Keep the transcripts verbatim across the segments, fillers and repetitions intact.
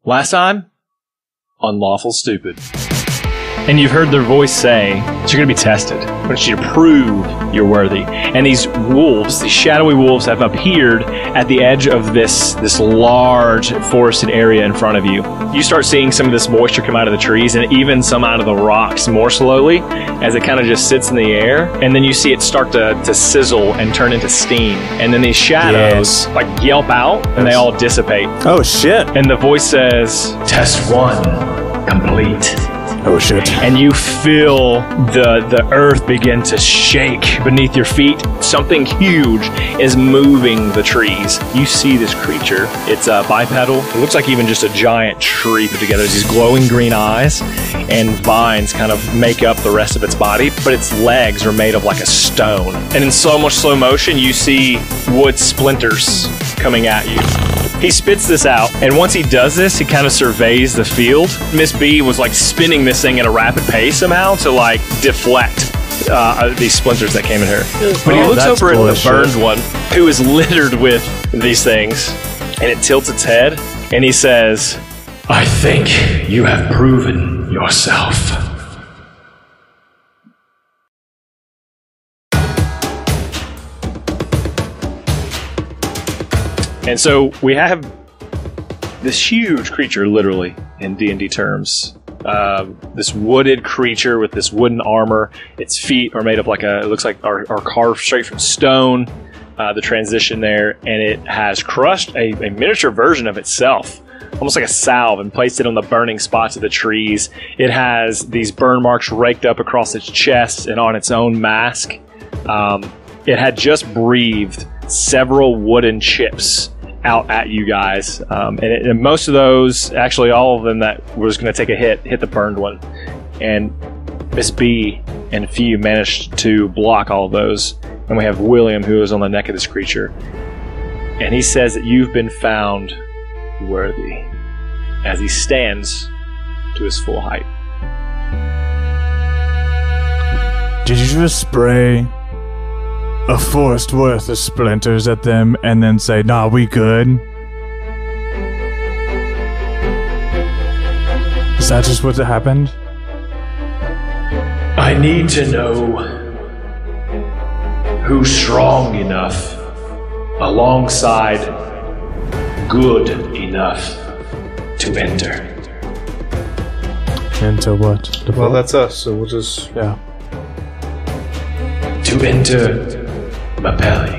Last time on Lawful Stupid. And you've heard their voice say that you're going to be tested. I want you to prove you're worthy. And these wolves, these shadowy wolves, have appeared at the edge of this, this large forested area in front of you. You start seeing some of this moisture come out of the trees and even some out of the rocks more slowly as it kind of just sits in the air. And then you see it start to, to sizzle and turn into steam. And then these shadows yes. like yelp out and they all dissipate. Oh, shit. And the voice says, "Test one complete." Oh shit. And you feel the the earth begin to shake beneath your feet. Something huge is moving the trees. You see this creature. It's a bipedal. It looks like even just a giant tree put together. There's these glowing green eyes and vines kind of make up the rest of its body, but its legs are made of like a stone. And in so much slow motion, you see wood splinters coming at you. He spits this out, and once he does this, he kind of surveys the field. Miss B was like spinning this thing at a rapid pace somehow to like deflect uh, these splinters that came at her. But he oh, looks over at the burned shit. one, who is littered with these things, and it tilts its head, and he says, "I think you have proven yourself." And so we have this huge creature, literally, in D and D terms. Uh, this wooded creature with this wooden armor. Its feet are made of like a, it looks like are, are carved straight from stone, uh, the transition there. And it has crushed a, a miniature version of itself, almost like a salve, and placed it on the burning spots of the trees. It has these burn marks raked up across its chest and on its own mask. Um, it had just breathed several wooden chips out at you guys, um, and, it, and most of those, actually all of them that was going to take a hit, hit the burned one. And Miss B and Few managed to block all of those. And we have William, who is on the neck of this creature, and he says that you've been found worthy as he stands to his full height. Did you just spray a forest worth of splinters at them and then say, "Nah, we good"? Is that just what happened? I need to know who's strong enough alongside good enough to enter. Enter what? The Well, vault? that's us, so we'll just... Yeah. To enter Mappelly.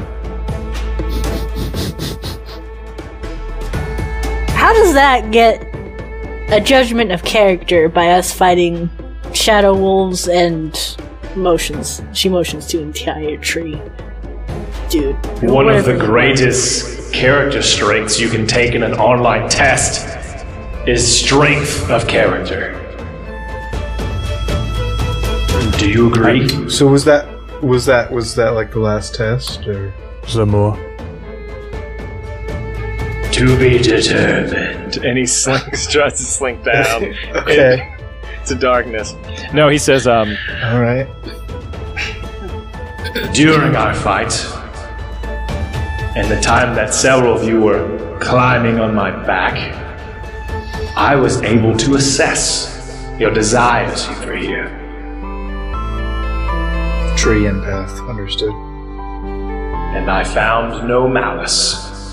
How does that get a judgment of character by us fighting shadow wolves and motions? She motions to an entire tree. Dude. One of the greatest character strengths you can take in an online test is strength of character. Do you agree? So was that... Was that was that like the last test, or Some more. To be determined. And he slinks, tries to slink down. okay, to darkness. No, he says, um, all right. during our fight, and the time that several of you were climbing on my back, I was able to assess your desires for here. Tree and path, understood. And I found no malice.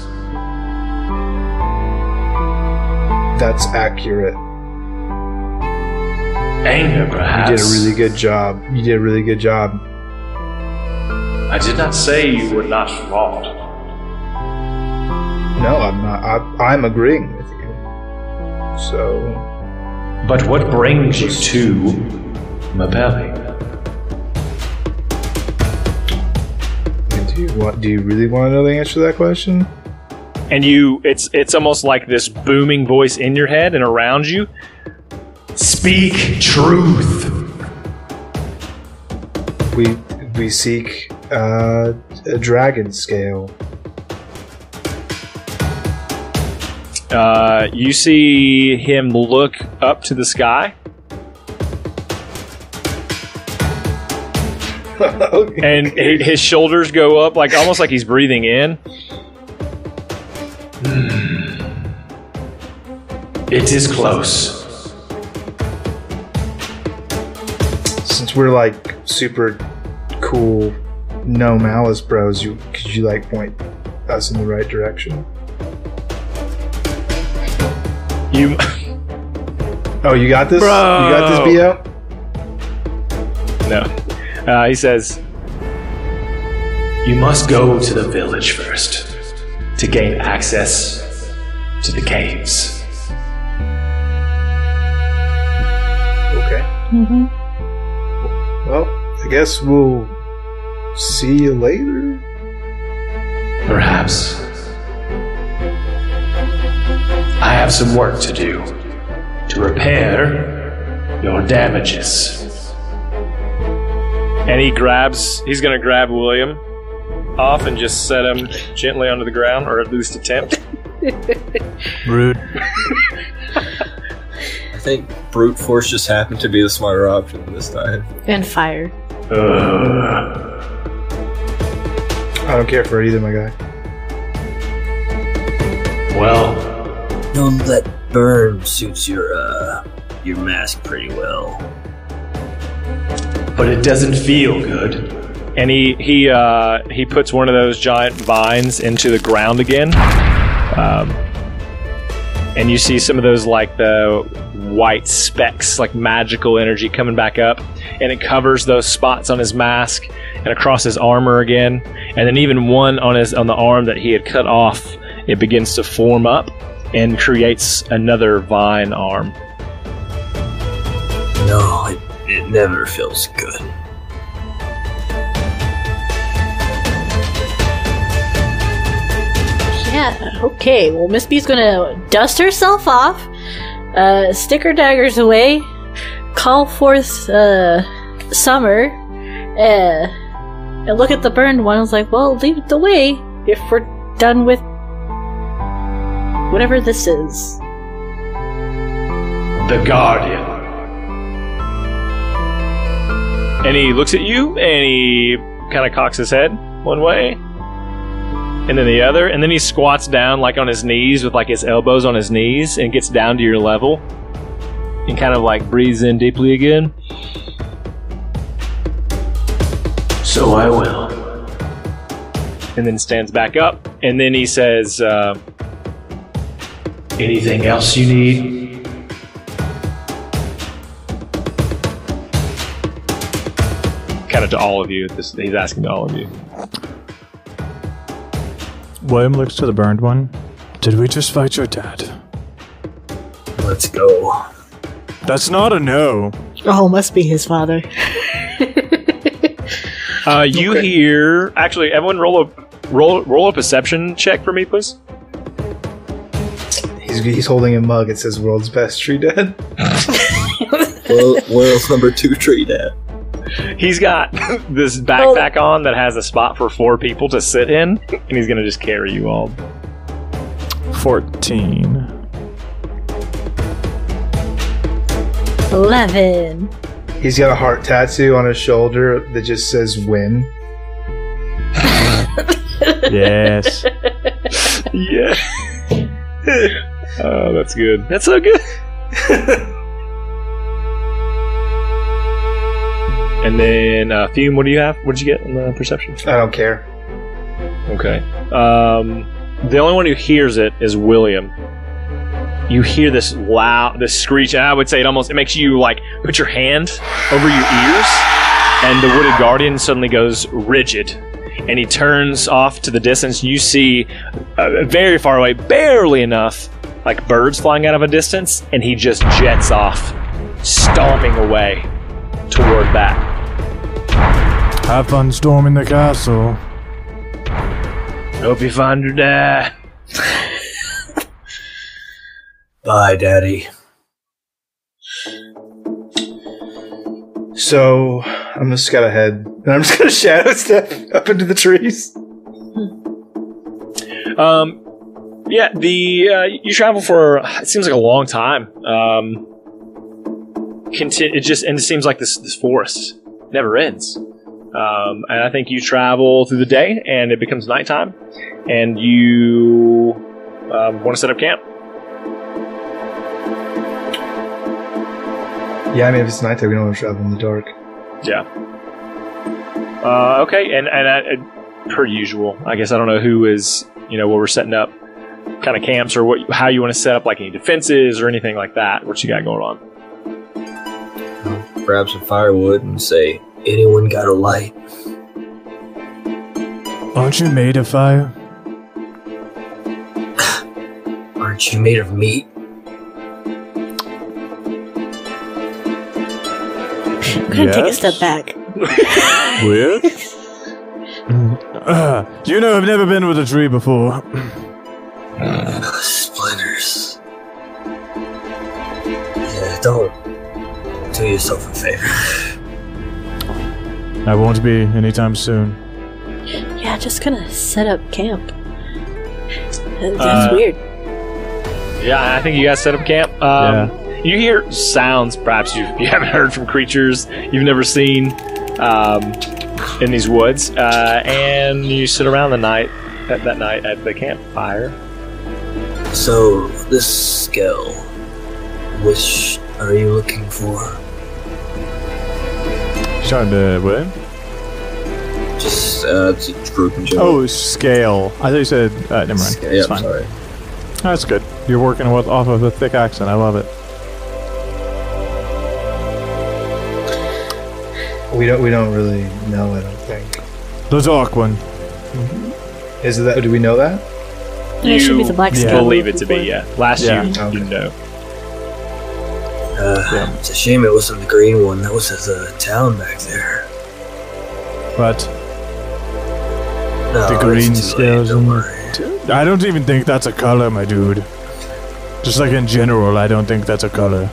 That's accurate. Anger, perhaps. You did a really good job. You did a really good job. I did not say you were not flawed. No, I'm not. I, I'm agreeing with you. So, But what brings you to Mappelly? do you want? Do you really want to know the answer to that question? And you, it's it's almost like this booming voice in your head and around you. Speak truth. We we seek uh, a dragon scale. Uh, you see him look up to the sky. Okay. And hi- his shoulders go up, like almost like he's breathing in. It is close. Since we're like super cool, no malice bros, you could you like point us in the right direction? You. Oh, you got this? Bro. You got this, B O? No. Uh, he says, you must go to the village first to gain access to the caves. Okay. Mm-hmm. Well, I guess we'll see you later. Perhaps. I have some work to do to repair your damages. And he grabs, he's going to grab William off and just set him gently onto the ground, or at least attempt. Rude. I think brute force just happened to be the smarter option this time. And fire. Uh, I don't care for either, my guy. well, No, that burn suits your uh your mask pretty well. but it doesn't feel good. And he he uh, he puts one of those giant vines into the ground again, um, and you see some of those like the white specks, like magical energy coming back up, and it covers those spots on his mask and across his armor again, and then even one on his on the arm that he had cut off, it begins to form up and creates another vine arm. No, it, it never feels good. Yeah, okay. Well, Miss B's gonna dust herself off, uh, stick her daggers away, call forth uh, Summer, uh, and look at the burned one. I was like, well, leave it the way if we're done with whatever this is. The Guardian. And he looks at you, and he kind of cocks his head one way, and then the other, and then he squats down like on his knees with like his elbows on his knees and gets down to your level and kind of like breathes in deeply again. So I will. And then stands back up, and then he says, uh, anything else you need? Kind of to all of you. This, he's asking to all of you. William looks to the burned one. Did we just fight your dad? Let's go. That's not a no. Oh, must be his father. Uh, you Okay. hear... Actually, everyone roll a roll roll a perception check for me, please. He's, he's holding a mug. It says "World's Best Tree Dad." Well, world's number two tree dad. He's got this backpack on that has a spot for four people to sit in, and he's going to just carry you all. fourteen. Eleven. He's got a heart tattoo on his shoulder that just says "Win." Yes. Yeah. Oh, that's good. That's so good. And then, uh, Fume, what do you have? What did you get in the perception? I don't care. Okay. Um, the only one who hears it is William. You hear this loud, this screech, and I would say it almost, it makes you, like, put your hand over your ears, and the Wooded Guardian suddenly goes rigid, and he turns off to the distance. You see, uh, very far away, barely enough, like birds flying out of a distance, and he just jets off, stomping away toward that. Have fun storming the castle. Hope you find your dad. Bye, Daddy. So I'm just got ahead, and I'm just gonna shadow step up into the trees. Um, yeah, the uh, you travel for it seems like a long time. Um, conti- it just and it seems like this this forest never ends. Um, and I think you travel through the day, and it becomes nighttime, and you um, want to set up camp. Yeah, I mean, if it's nighttime, we don't want to travel in the dark. Yeah. Uh, okay, and and uh, per usual, I guess I don't know who is, you know, where we're setting up kind of camps or what, how you want to set up, like any defenses or anything like that. What you got going on? I'll grab some firewood and say, anyone got a light? Aren't you made of fire? Aren't you made of meat? I'm gonna take a step back. Weird. uh, you know, I've never been with a tree before. Uh, splinters. Yeah, don't do yourself a favor. I won't be anytime soon. Yeah, just gonna set up camp. That's Uh, weird. Yeah, I think you guys set up camp. Um, Yeah. You hear sounds perhaps you you haven't heard from creatures you've never seen um, in these woods, uh, and you sit around the night at, that night at the campfire. So, this skill, which are you looking for? Trying to what? Just, uh, it's a group in general. Oh, scale. I thought you said. Uh, never mind. Scale, It's yeah, I'm fine. sorry. Oh, that's good. You're working with, off of a thick accent. I love it. We don't. We don't really know. I don't think. The dark one. Is it that? Do we know that? And it should be the black yeah. scale. Believe it to be, yeah. Last Yeah. you, Okay. you know. Uh, Yeah. It's a shame it wasn't the green one. That was at the town back there. But No, the green it's too late, scales don't and worry. I don't even think that's a color, my dude. Just like in general, I don't think that's a color.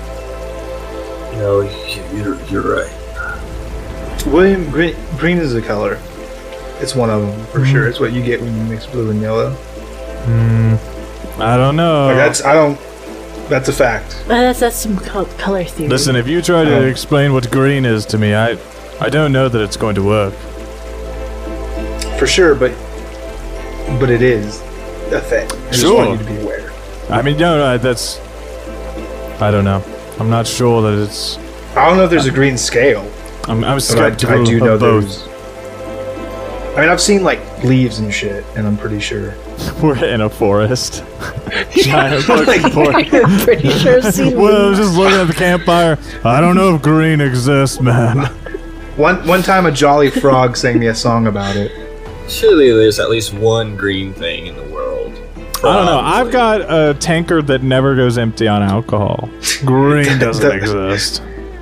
No, you- you're, you're right. William, green, green is a color. It's one of them for sure. It's what you get when you mix blue and yellow. Hmm. I don't know. Like that's. I don't. That's a fact. Uh, that's that's some col- color theory. Listen, if you try to Oh. explain what green is to me, I, I don't know that it's going to work. For sure, but but it is a thing. I just Sure. want you to be aware. I mean, no, no, that's. I don't know. I'm not sure that it's. I don't know if there's a green scale. I'm, I'm But I, skeptical I do of know both. there's. I mean, I've seen like leaves and shit, and I'm pretty sure. We're in a forest. Giant fucking forest. I'm pretty sure I've seen Well, I was leaves. just looking at the campfire. I don't know if green exists, man. One one time, a jolly frog sang me a song about it. Surely there's at least one green thing in the world. I don't know. I've got a tankard that never goes empty on alcohol. Green doesn't exist.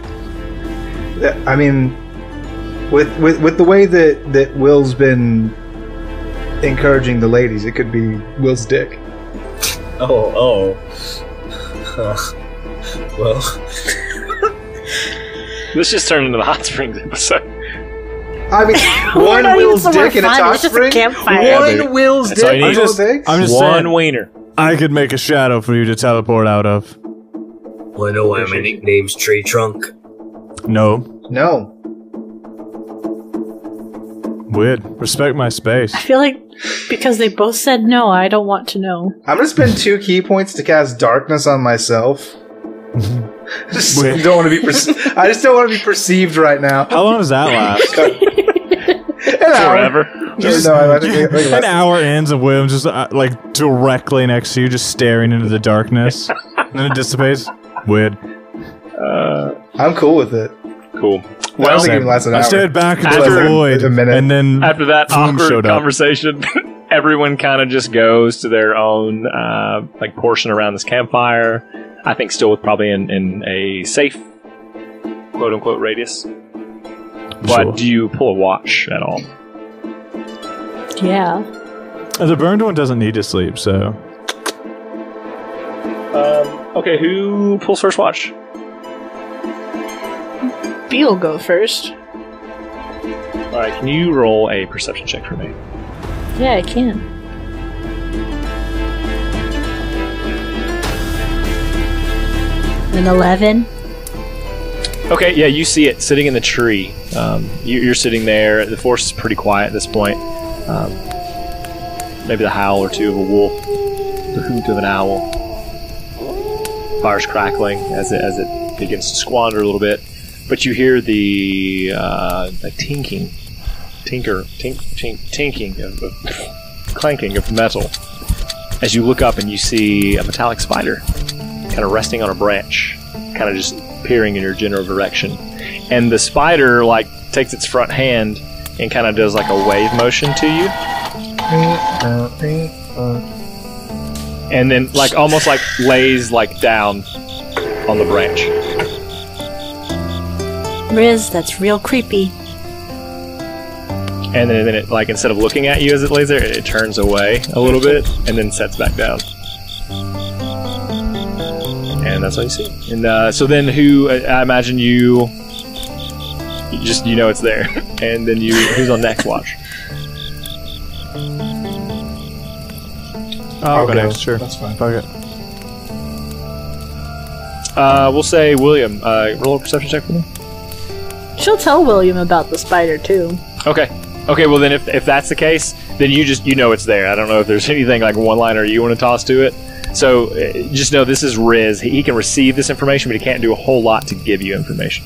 I mean, with with with the way that that Will's been encouraging the ladies, it could be Will's dick. Oh, oh. Well, Let's just turn into the hot springs episode. I mean, We're one not even Will's somewhere dick in a fun, hot it's just a spring. campfire. Yeah, One dude. Will's That's all dick. you need. Will takes? I'm just One saying, wiener. I could make a shadow for you to teleport out of. Well, I know why my nickname's Tree Trunk. No. No. Weird. Respect my space. I feel like because they both said no, I don't want to know. I'm gonna spend two key points to cast darkness on myself. just Wait. don't want to be. Perce- I just don't want to be perceived right now. How long does that last? An hour. Forever. Just, no, I think, I think An hour ends and William's just uh, like directly next to you, just staring into the darkness. And then it dissipates. Weird. Uh, I'm cool with it. cool. I Well, don't think it even lasts an I hour. stared back into After- the void, a minute. and then after that Boom awkward showed up. conversation, everyone kind of just goes to their own uh, like portion around this campfire. I think still with probably in, in a safe quote unquote radius. But Sure. do you pull a watch at all? Yeah. the burned one doesn't need to sleep, so Um, okay, who pulls first watch? Bee'll go first. All right, can you roll a perception check for me? Yeah, I can. An eleven. Okay, yeah, you see it sitting in the tree. Um, you, you're sitting there. The forest is pretty quiet at this point. Um, maybe the howl or two of a wolf, the hoot of an owl. Fire's crackling as it as it begins to squander a little bit. But you hear the uh, like tinking, tinker, tink, tink, tinking, of, of clanking of metal. As you look up and you see a metallic spider, kind of resting on a branch, kind of just peering in your general direction. And the spider like takes its front hand and kind of does like a wave motion to you. And then like almost like lays like down on the branch. Riz, that's real creepy. And then, then it like instead of looking at you as it lays there, it, it turns away a little bit and then sets back down. And that's all you see. And uh, so then who, I imagine you, you just, you know it's there. And then you, who's on next watch? Oh, okay, go. sure. That's fine. Fuck it. Uh, we'll say William, uh, roll a perception check for me. She'll tell William about the spider, too. Okay. Okay, well then if, if that's the case, then you just, you know it's there. I don't know if there's anything like one-liner you want to toss to it. So uh, just know this is Riz. He, he can receive this information, but he can't do a whole lot to give you information.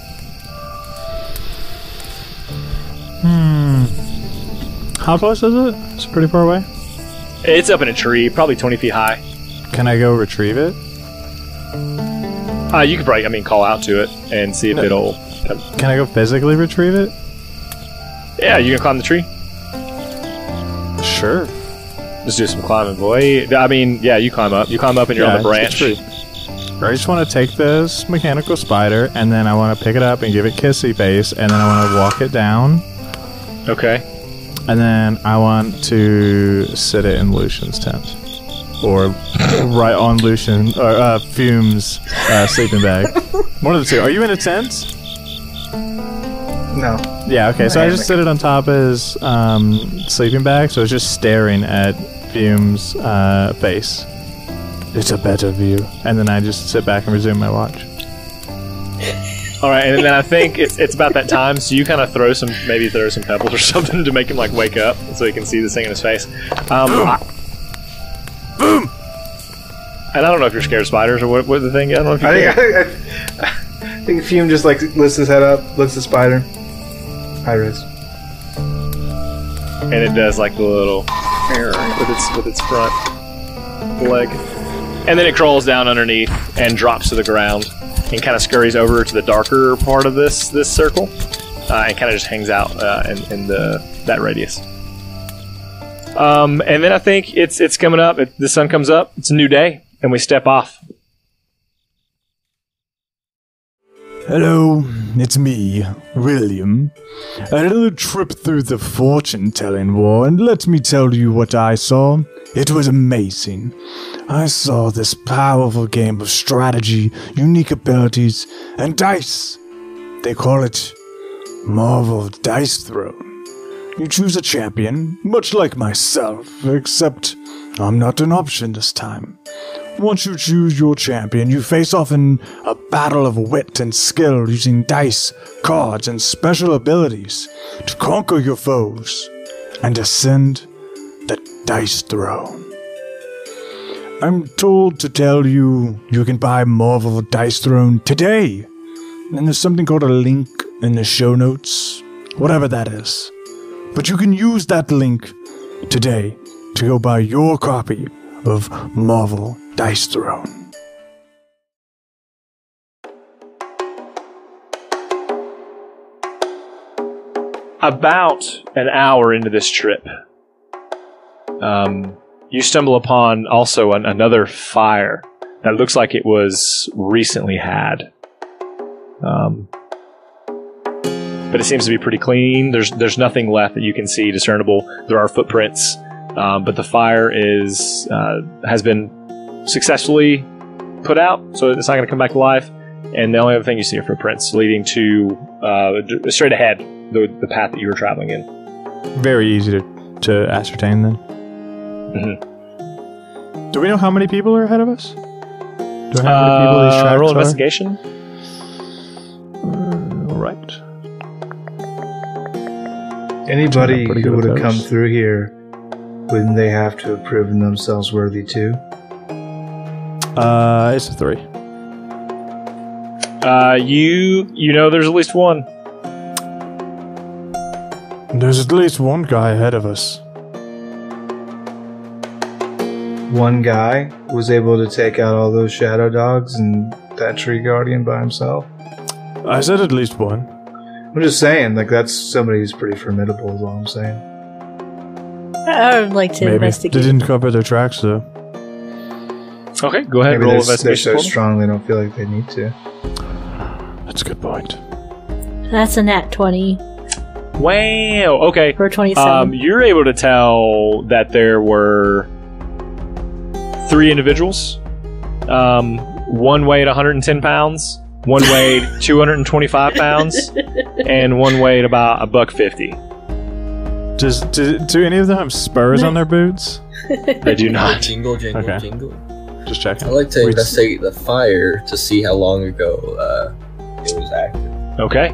Hmm. How close is it? It's pretty far away. It's up in a tree, probably twenty feet high. Can I go retrieve it? Uh, you could probably, I mean, call out to it and see if No. it'll... Can I go physically retrieve it? Yeah, you can climb the tree. Sure. Just do some climbing, boy. I mean, yeah, you climb up. You climb up and you're Yeah, on the it's branch. true. I just want to take this mechanical spider, and then I want to pick it up and give it kissy face, and then I want to walk it down, Okay. and then I want to sit it in Lucian's tent. Or right on Lucian, or uh, Fume's uh, sleeping bag. One of the two. Are you in a tent? No. Yeah, okay, so I just sit it on top of his um, sleeping bag, so it's just staring at Fume's uh, face. It's a better view. And then I just sit back and resume my watch. All right, and then I think it's it's about that time, so you kind of throw some, maybe throw some pebbles or something to make him like wake up, so he can see this thing in his face. Um, Boom. I, Boom. And I don't know if you're scared of spiders or what. What the thing? I don't know if you. I think, I, I, I think Fume just like lifts his head up, looks at the spider. Hi, Riz. And it does like the little with its with its front leg, and then it crawls down underneath and drops to the ground and kind of scurries over to the darker part of this this circle, uh, and kind of just hangs out uh, in, in the that radius. Um, and then I think it's it's coming up. It, the sun comes up. It's a new day, and we step off. Hello, it's me, William. I had a trip through the fortune-telling war, and let me tell you what I saw. It was amazing. I saw this powerful game of strategy, unique abilities, and dice. They call it Marvel Dice Throne. You choose a champion, much like myself, except I'm not an option this time. Once you choose your champion, you face off in a battle of wit and skill using dice, cards, and special abilities to conquer your foes and ascend the dice throne. I'm told to tell you you can buy Marvel Dice Throne today, and there's something called a link in the show notes, whatever that is. But you can use that link today to go buy your copy of Marvel Dice Throne. About an hour into this trip, um, you stumble upon also an, another fire that looks like it was recently had. Um, but it seems to be pretty clean. There's there's nothing left that you can see discernible. There are footprints, um, but the fire is uh, has been successfully put out, so it's not going to come back to life. And the only other thing you see are footprints leading to uh, straight ahead, the the path that you were traveling in. Very easy to, to ascertain then. Mm-hmm. Do we know how many people are ahead of us? Do we know how many people these Uh, tracks roll are? investigation. Uh, right. Anybody Pretty who good would have with come those. through here, wouldn't they have to have proven themselves worthy too? Uh, it's a three. Uh, you you know there's at least one. There's at least one guy ahead of us. One guy was able to take out all those shadow dogs and that tree guardian by himself. I said at least one. I'm just saying, like, that's somebody who's pretty formidable is all I'm saying. I would like to Maybe. investigate. They didn't cover their tracks, though. Okay, go ahead and Maybe roll they're, they're investigation. so for me. strong they don't feel like they need to. That's a good point. That's a nat twenty Wow. Okay. for twenty-seven. Um, you're able to tell that there were three individuals. Um, one weighed one hundred ten pounds, one weighed two hundred twenty-five pounds, and one weighed about a buck fifty. Does do, do any of them have spurs on their boots? They do not. Jingle, jingle, Okay. jingle. Just checking. I like to We- investigate the fire to see how long ago uh, it was active. Okay.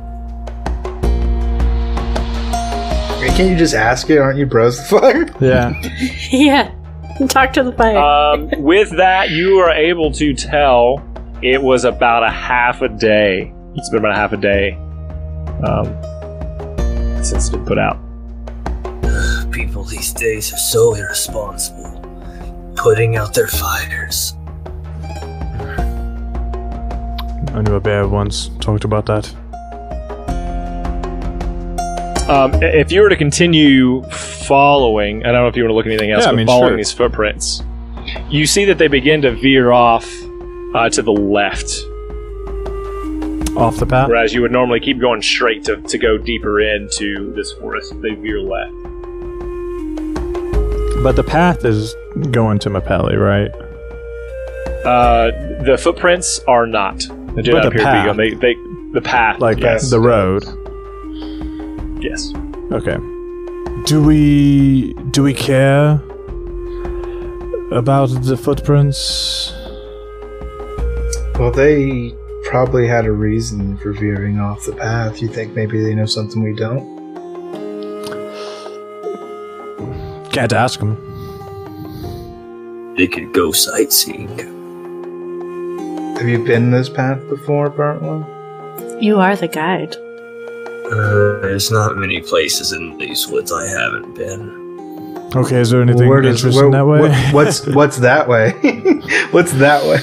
I mean, can't you just ask it? Aren't you bros the fire? Yeah. Yeah. Talk to the fire. Um, with that, you are able to tell it was about a half a day. It's been about a half a day um, since it put out. People these days are so irresponsible, putting out their fires. I knew a bear once talked about that. Um, if you were to continue following, I don't know if you want to look at anything else, Yeah, I but mean, following sure. these footprints, you see that they begin to veer off uh, to the left, Off the path? whereas you would normally keep going straight to, to go deeper into this forest. They veer left. But the path is going to Mappelly, right? Uh, the footprints are not. They do But not the appear to be path. going. They, they, the path, Like yes. the road. Yes. Okay. Do we do we care about the footprints? Well, they probably had a reason for veering off the path. You think maybe they know something we don't? Can't ask them. They could go sightseeing. Have you been this path before, Burnt One? You are the guide. Uh, there's not many places in these woods I haven't been. Okay, is there anything Where does- interesting where- that way? what- what's what's that way? What's that way?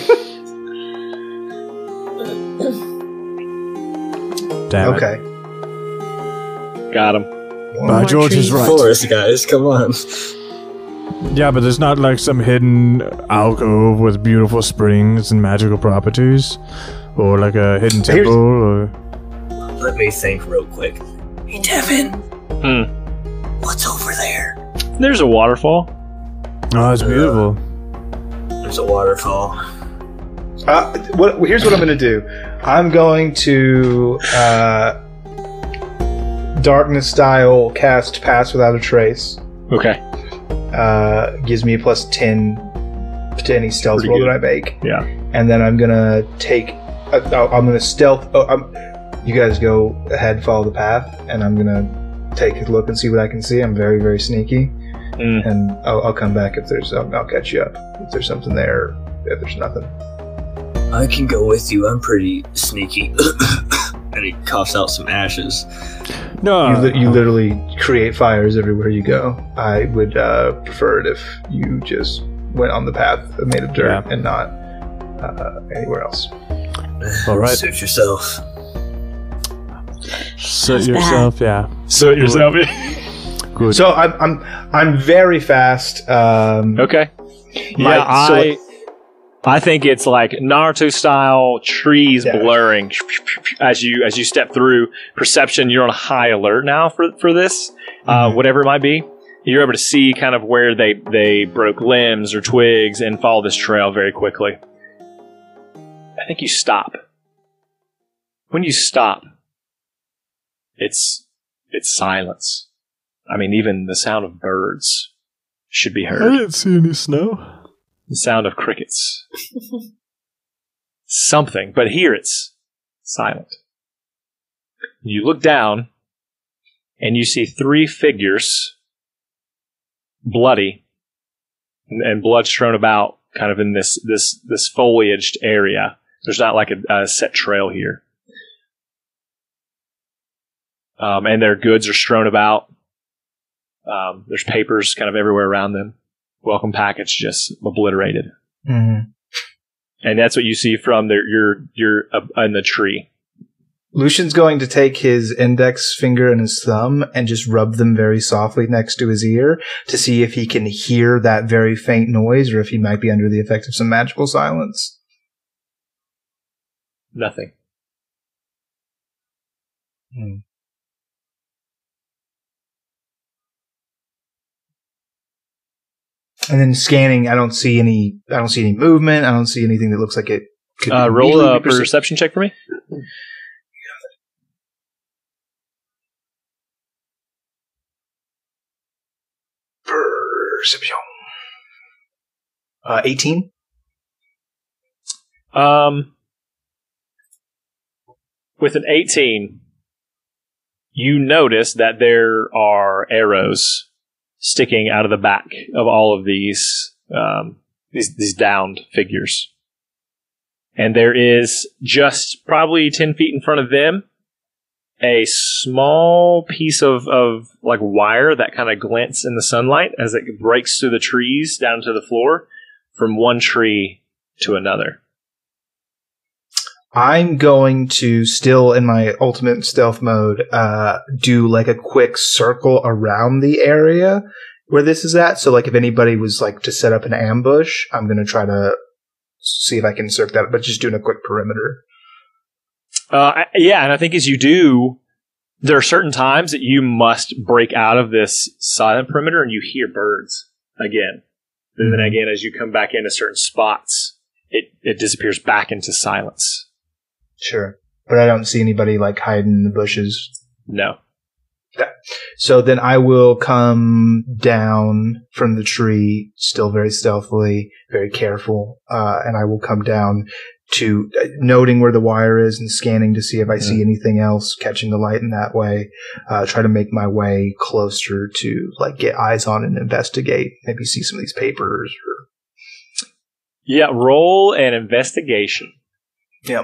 Damn it. Okay. Got him. By More George is trees. right. Forest, guys, come on. Yeah, but there's not like some hidden alcove with beautiful springs and magical properties, or like a hidden Here's- temple, or Let me think real quick. Hey, Devin. Hmm. What's over there? There's a waterfall. oh, it's beautiful. There's a waterfall. Uh, what? Here's what I'm going to do. I'm going to uh, darkness style cast Pass Without a Trace. Okay. Uh, gives me a plus ten to any stealth Pretty roll good. that I make, Yeah. and then I'm gonna take. Uh, oh, I'm gonna stealth. Oh, I'm, you guys go ahead, follow the path, and I'm gonna take a look and see what I can see. I'm very, very sneaky, Mm. and I'll, I'll come back if there's. I'll, I'll catch you up if there's something there. If there's nothing. I can go with you. I'm pretty sneaky. And he coughs out some ashes. No, You, li- you literally create fires everywhere you go. I would uh, prefer it if you just went on the path made of dirt Yeah. and not uh, anywhere else. All right. Suit yourself. Set How's yourself, yeah. So yourself. Good. So I'm I'm I'm very fast. Um, Okay. My- Yeah, so I I think it's like Naruto style trees Yeah. blurring as you as you step through. Perception, you're on high alert now for for this, uh, Mhm. whatever it might be. You're able to see kind of where they they broke limbs or twigs and follow this trail very quickly. I think you stop. When you stop, it's it's silence. I mean, even the sound of birds should be I heard. didn't see any snow. The sound of crickets. Something, but here it's silent. You look down, and you see three figures, bloody, and, and blood strewn about, kind of in this this this foliaged area, There's not like a, a set trail here. Um, and their goods are strewn about. Um, there's papers kind of everywhere around them. Welcome package just obliterated. Mm-hmm. And that's what you see from their, your your uh, in the tree. Lucian's going to take his index finger and his thumb and just rub them very softly next to his ear to see if he can hear that very faint noise or if he might be under the effect of some magical silence. Nothing. Hmm. And then scanning, I don't see any. I don't see any movement. I don't see anything that looks like it could. Uh, roll a perception check for me. Perception. Uh, eighteen. Um, with an eighteen, you notice that there are arrows sticking out of the back of all of these um, these, these downed figures. And there is just probably ten feet in front of them a small piece of, of like wire that kind of glints in the sunlight as it breaks through the trees down to the floor from one tree to another. I'm going to, still in my ultimate stealth mode, uh, do like a quick circle around the area where this is at. So like if anybody was like to set up an ambush, I'm going to try to see if I can circle that, but just doing a quick perimeter. Uh, yeah, and I think as you do, there are certain times that you must break out of this silent perimeter and you hear birds again. And mm-hmm. then again, as you come back into certain spots, it, it disappears back into silence. Sure. But I don't see anybody like hiding in the bushes. No. Okay. So then I will come down from the tree, still very stealthily, very careful, uh, and I will come down to uh, noting where the wire is and scanning to see if I mm. see anything else, catching the light in that way, uh, try to make my way closer to like get eyes on and investigate, maybe see some of these papers. Or Yeah, roll an investigation. Yep.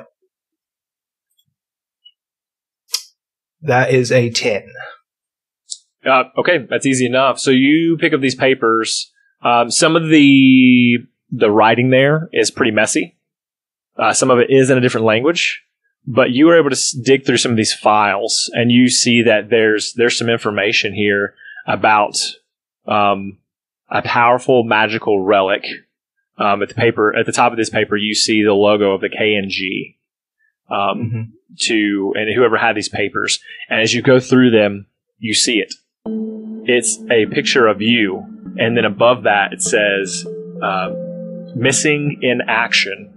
That is a ten. Uh, okay, that's easy enough. So you pick up these papers. Um, some of the the writing there is pretty messy. Uh, some of it is in a different language. But you were able to s- dig through some of these files, and you see that there's there's some information here about um, a powerful magical relic. Um, at the paper, at the top of this paper, you see the logo of the K N G. Um, mm-hmm. To and whoever had these papers, and as you go through them, you see it. It's a picture of you, and then above that it says uh, "Missing in Action."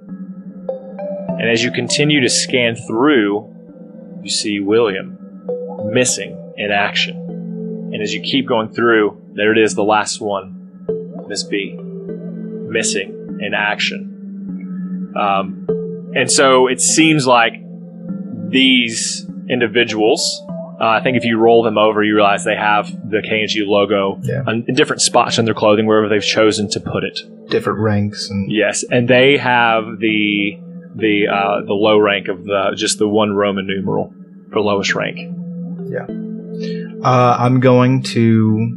And as you continue to scan through, you see William missing in action. And as you keep going through, there it is, the last one, Miss B, missing in action. Um, and so it seems like these individuals, uh, I think if you roll them over, you realize they have the K N G logo yeah. on, in different spots on their clothing, wherever they've chosen to put it. Different ranks. And yes, and they have the the uh, the low rank of the just the one Roman numeral for lowest rank. Yeah. Uh, I'm going to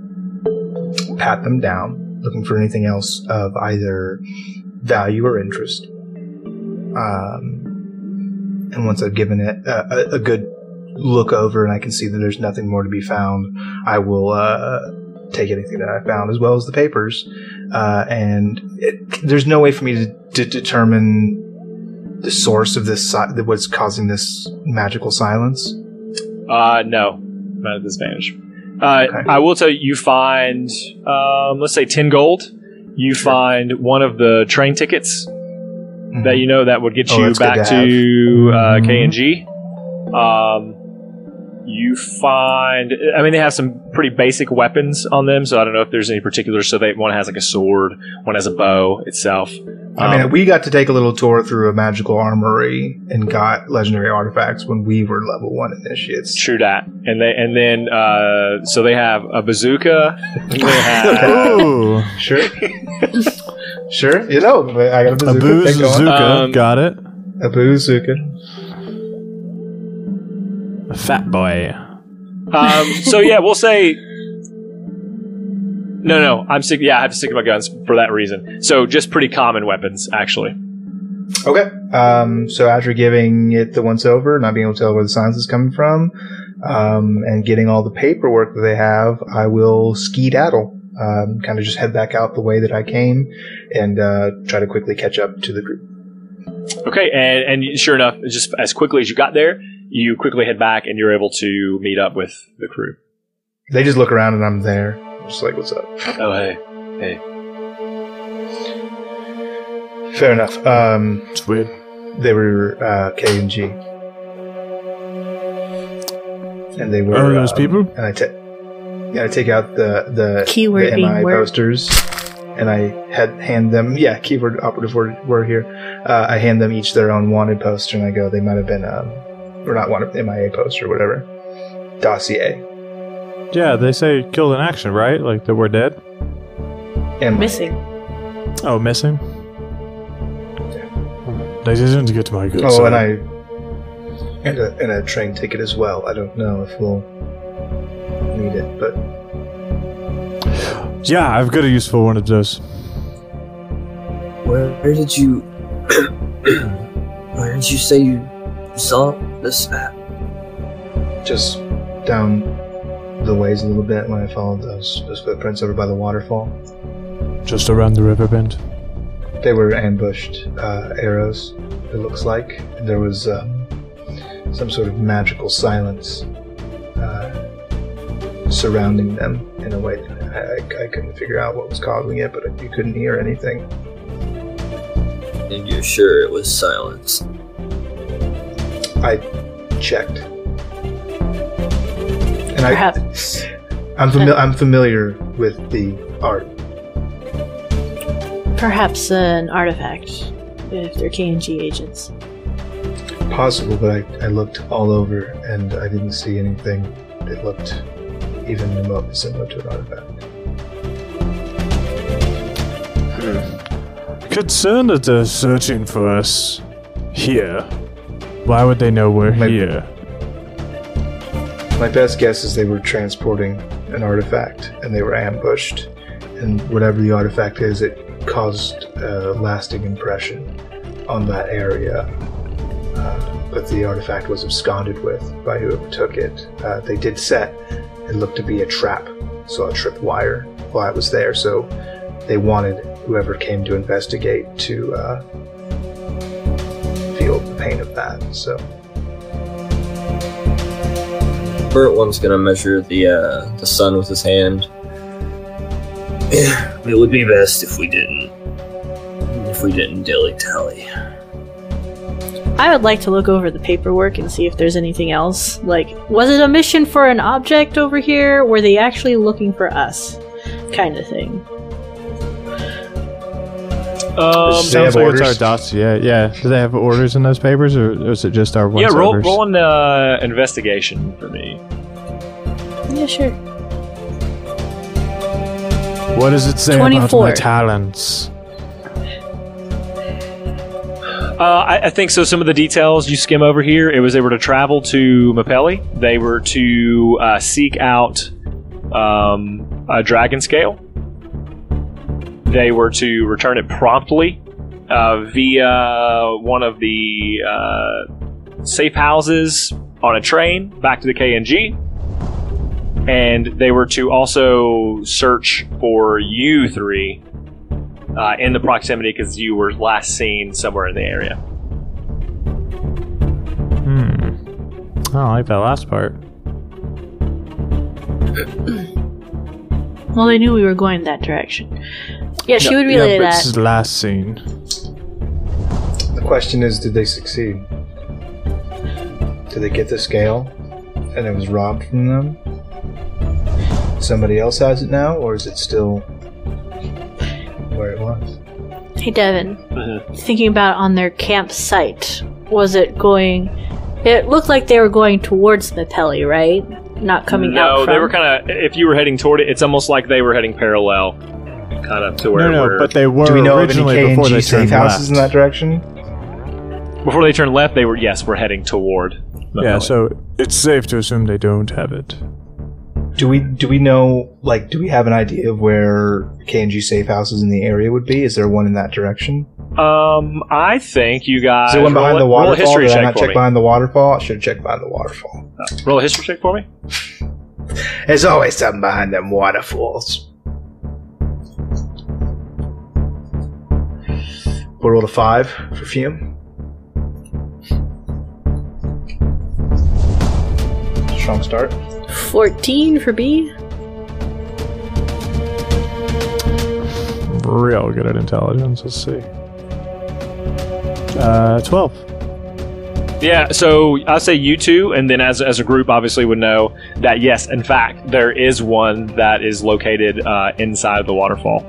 pat them down, looking for anything else of either value or interest. Um, and once I've given it a, a good look over and I can see that there's nothing more to be found, I will uh, take anything that I found as well as the papers. Uh, and it, there's no way for me to, to determine the source of this, si- what's causing this magical silence. Uh, no, not at this vantage. Uh, okay. I will tell you, you find, um, let's say ten gold. You sure. find one of the train tickets mm-hmm. that you know that would get oh, you back to, to uh, mm-hmm. K N G. Um, you find, I mean, they have some pretty basic weapons on them, so I don't know if there's any particular. So they one has like a sword, one has a bow itself. I mean, um, we got to take a little tour through a magical armory and got legendary artifacts when we were level one initiates. True that. And they and then uh, so they have a bazooka. They have oh, sure, sure. You know, I got a bazooka. A bazooka. Um, got it. Abuzuka. A fat boy. Um, so yeah, we'll say. No, no, I'm sick. Yeah, I have to stick to my guns for that reason. So just pretty common weapons, actually. Okay. Um, so after giving it the once over, not being able to tell where the silence is coming from, um, and getting all the paperwork that they have, I will skedaddle. Um, kind of just head back out the way that I came, and uh, try to quickly catch up to the group. Okay, and, and sure enough, just as quickly as you got there, you quickly head back, and you're able to meet up with the crew. They just look around, and I'm there. I'm just like, what's up? Oh, hey. Hey. Fair enough. Um, It's weird. they were uh, K and G. And they were... Oh, those um, people? And I, ta- yeah, I take out the, the, Keyword the being M I word. posters, and I had, hand them... Yeah, keyword operative word, word here. Uh, I hand them each their own wanted poster, and I go, they might have been... Um, or not wanted, M I A poster, or whatever. Dossier. Yeah, they say killed in action, right? Like that we're dead? M I A. Missing. Oh, missing? They didn't get my good Oh, side. and I... And a, and a train ticket as well. I don't know if we'll need it, but... Yeah, I've got a use for one of those. Where, where did you... Where did you say you saw this at? Just down the ways a little bit when I followed those, those footprints over by the waterfall. Just around the river bend. They were ambushed uh, arrows, it looks like. There was um, some sort of magical silence uh, surrounding them in a way that I, I, I couldn't figure out what was causing it, but you couldn't hear anything. And you're sure it was silence? I checked. And I, Perhaps. I'm, fami- I'm familiar with the art. Perhaps an artifact, if they're K and G agents. Possible, but I, I looked all over and I didn't see anything that looked even remotely similar to an artifact. Concerned that they're searching for us here. Why would they know we're Maybe- here? My best guess is they were transporting an artifact and they were ambushed. And whatever the artifact is, it caused a lasting impression on that area. Uh, but the artifact was absconded with by whoever took it. Uh, they did set it looked to be a trap, so a tripwire while it was there. So they wanted whoever came to investigate to uh, feel the pain of that. So Burt one's gonna measure the uh, the sun with his hand. It would be best if we didn't. If we didn't dilly-tally. I would like to look over the paperwork and see if there's anything else. Like, was it a mission for an object over here? Were they actually looking for us? Kind of thing. Um, They Sounds have like orders? it's our dossier. Yeah. Do they have orders in those papers, or is it just our yeah, roll, once-overs? roll an uh, investigation for me. Yeah, sure. What does it say twenty-four. about my talents? Uh, I, I think so. Some of the details you skim over here. It was they were to travel to Mappelly. They were to uh, seek out um, a dragon scale. They were to return it promptly uh, via one of the uh, safe houses on a train back to the K and G. And they were to also search for you three uh, in the proximity because you were last seen somewhere in the area. Hmm. Oh, I like that last part. Well, they knew we were going that direction. Yeah, she Yeah, would relay yeah, but that. this is last scene. the question is, did they succeed? Did they get the scale and it was robbed from them? Somebody else has it now, or is it still where it was? Hey, Devin. Mm-hmm. Thinking about on their campsite, was it going... It looked like they were going towards Mappelly, right? Not coming out No, from... they were kind of. If you were heading toward it, it's almost like they were heading parallel, kind of to where No, no, we're. but they were Do we know of any originally K and before they G safe turned houses left. in that direction? Before they turned left, they were, yes, we're heading toward Mappelly. Yeah, so it's safe to assume they don't have it. Do we do we know, like, do we have an idea of where K and G safe houses in the area would be? Is there one in that direction? Um, I think you guys... Is there one behind roll, the roll a waterfall? history Did I check not for check me. behind the waterfall? I should have checked behind the waterfall. Uh, roll a history check for me. There's always something behind them waterfalls. We'll roll a five for Fume. Strong start. fourteen for B. Real good at intelligence. Let's see. Uh, twelve. Yeah, so I'll say you two, and then as, as a group, obviously would know that, yes, in fact, there is one that is located uh, inside of the waterfall.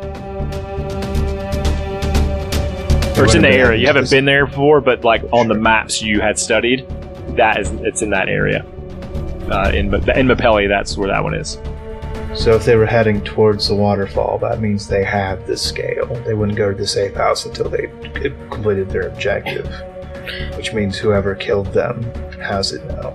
Or it's in the area. You haven't been there before, but like on the maps you had studied, that is, it's in that area. Uh, in in Mappelly, that's where that one is. So if they were heading towards the waterfall, that means they have the scale. They wouldn't go to the safe house until they completed their objective. Which means whoever killed them has it now.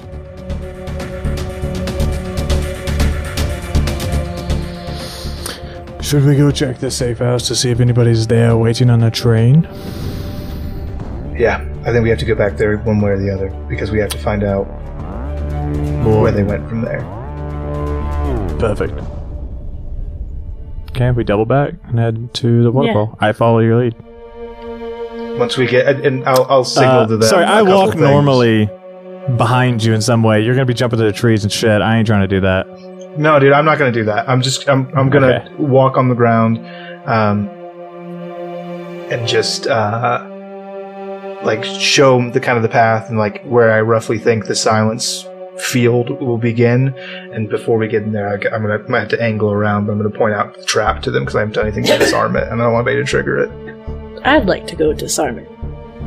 Should we go check the safe house to see if anybody's there waiting on a train? Yeah, I think we have to go back there one way or the other, because we have to find out where they went from there. Perfect. Okay, we double back and head to the waterfall. Yeah. I follow your lead. Once we get, and I'll, I'll signal uh, to them. Sorry, I couple walk things. normally behind you in some way. You're gonna be jumping to the trees and shit. I ain't trying to do that. No, dude, I'm not gonna do that. I'm just, I'm, I'm gonna Okay. walk on the ground, um, and just, uh, like show 'em the kind of the path and like where I roughly think the silence field will begin. And before we get in there, I, I'm gonna, I might have to angle around, but I'm gonna point out the trap to them because I haven't done anything to disarm it, and I don't want anybody to trigger it. I'd like to go disarm it.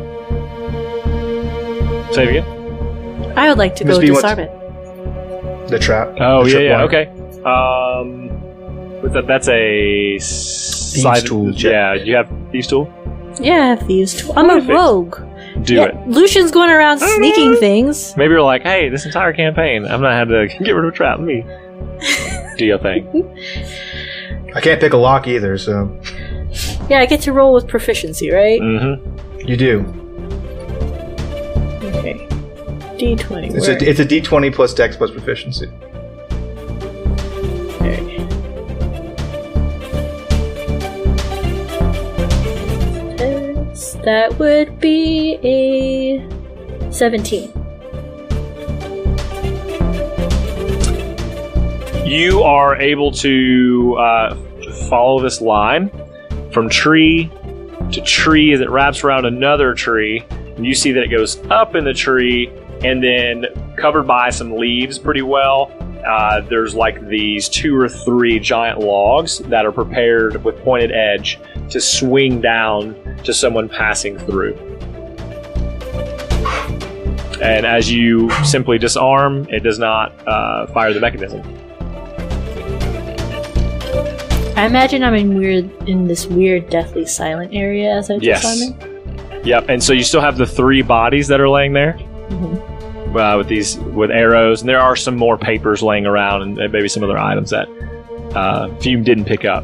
Say it again. I would like to Miss go B disarm wants- it. The trap. Oh, the yeah, trip yeah, wire. okay. Um, what's that? That's a side tool check. Yeah, you have thieves tool? Yeah, I have these tools. I'm a Perfect. rogue. Do yeah, it. Lucian's going around sneaking things. Maybe you're like, hey, this entire campaign, I'm not having to get rid of a trap. Let me do your thing. I can't pick a lock either, so Yeah, I get to roll with proficiency, right? Mm-hmm. you do. Okay. D twenty. It's where- a, it's a D twenty plus Dex plus proficiency. Okay. That's- That would be a seventeen. You are able to uh, follow this line from tree to tree as it wraps around another tree, and you see that it goes up in the tree and then covered by some leaves pretty well. Uh, there's like these two or three giant logs that are prepared with pointed edge to swing down to someone passing through. And as you simply disarm, it does not uh, fire the mechanism. I imagine I'm in weird in this weird, deathly silent area as I'm Yes. disarming. Yep, and so you still have the three bodies that are laying there Mm-hmm. uh, with these with arrows, and there are some more papers laying around, and, and maybe some other items that uh, Fume didn't pick up.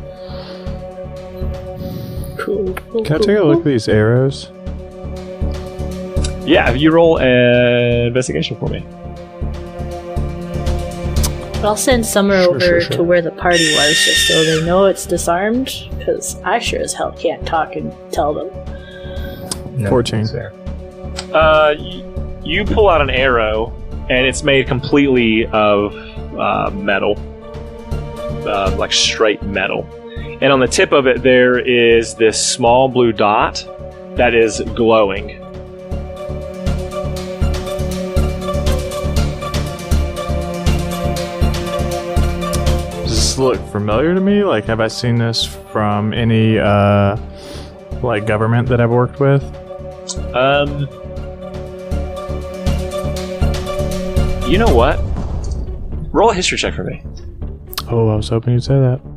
Cool. cool Can I cool, take a cool. look at these arrows? Yeah, if you roll an investigation for me. I'll send Summer Sure, over sure, sure. to where the party was, just so they know it's disarmed. Because I sure as hell can't talk and tell them. No, fourteen. it's there. Uh, y- you pull out an arrow, and it's made completely of uh, metal, uh, like straight metal. And on the tip of it, there is this small blue dot that is glowing. Does this look familiar to me? Like, have I seen this from any, uh, like, government that I've worked with? Um, you know what? Roll a history check for me. Oh, I was hoping you'd say that.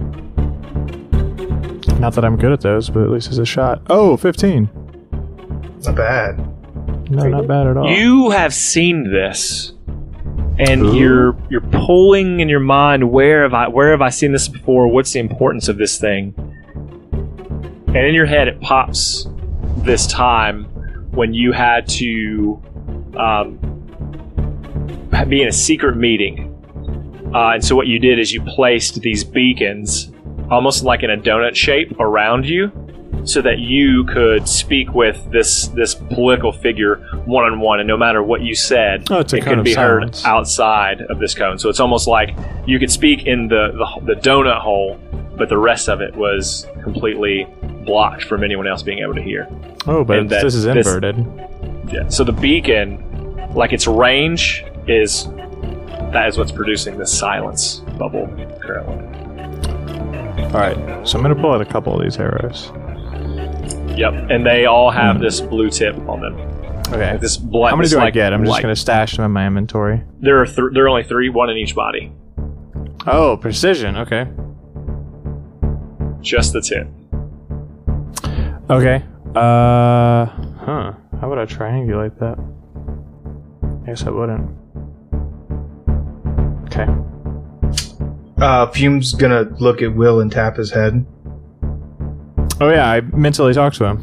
Not that I'm good at those, but at least it's a shot. Oh, fifteen. Not bad. No, not bad at all. You have seen this, and Ooh. you're you're pulling in your mind, where have I where have I seen this before? What's the importance of this thing? And in your head, it pops this time when you had to um, be in a secret meeting. Uh, and so what you did is you placed these beacons almost like in a donut shape around you so that you could speak with this this political figure one-on-one, and no matter what you said, Oh, it's a it cone could of be silence. heard outside of this cone. So it's almost like you could speak in the, the, the donut hole, but the rest of it was completely blocked from anyone else being able to hear. Oh, but And that this is this- inverted. Yeah. So the beacon, like its range, is that is what's producing this silence bubble currently. Alright, so I'm going to pull out a couple of these arrows. Yep, and they all have Hmm. this blue tip on them. Okay. Like this black. How many this do I like get? I'm just light. going to stash them in my inventory. There are th- there are only three, one in each body. Oh, precision. Okay. Just the tip. Okay. Uh, huh. How would I triangulate that? I guess I wouldn't. Okay. Uh, Fume's gonna look at Will and tap his head. Oh yeah, I mentally talked to him.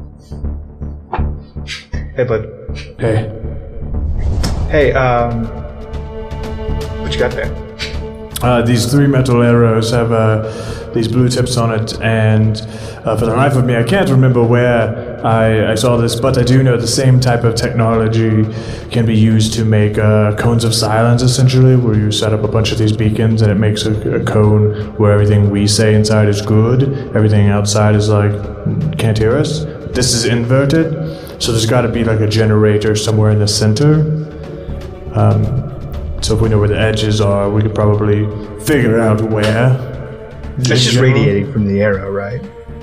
Hey, bud. Hey. Hey, um, what you got there? Uh, these three metal arrows have uh, these blue tips on it, and uh, for the life of me, I can't remember where I, I saw this, but I do know the same type of technology can be used to make uh, cones of silence, essentially, where you set up a bunch of these beacons, and it makes a, a cone where everything we say inside is good, everything outside is like, can't hear us. This is inverted, so there's got to be like a generator somewhere in the center. Um, So if we know where the edges are, we could probably figure out where. It's just radiating from the arrow, right?